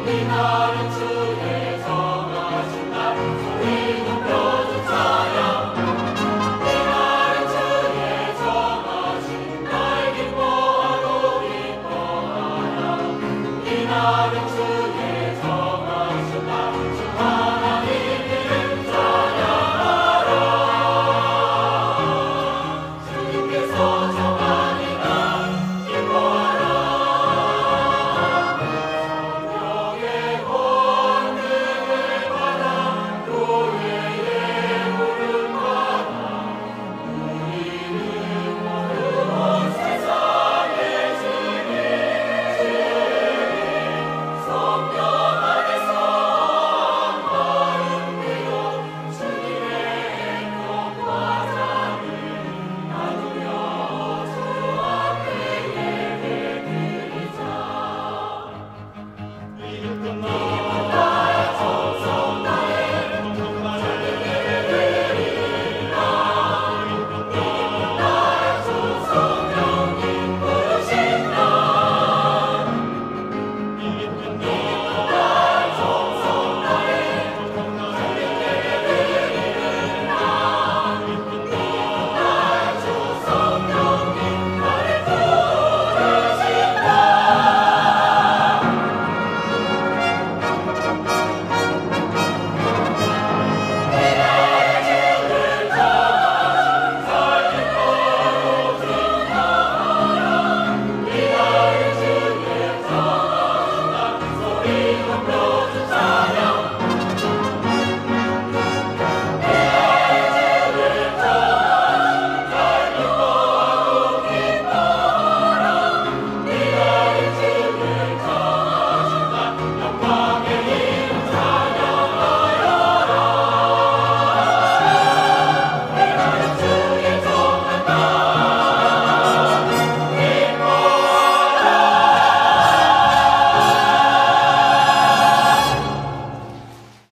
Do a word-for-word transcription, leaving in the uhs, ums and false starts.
이날은 주의 정하신 날 소리 높여준 찬양 이날은 주의 정하신 날 기뻐하고 기뻐하라 이날은 주의 정하신 날 주 하나님 이름 찬양하라 주님께서 정하니 날 기뻐하라 성령의 권능을 받아 교회의 물을 받아 우리는 모두 세상의 주님 주님 성령 안에서 한 마음 되어 주님의 행동과 자를 나누며 주 앞에 예배드리자 이름 끝나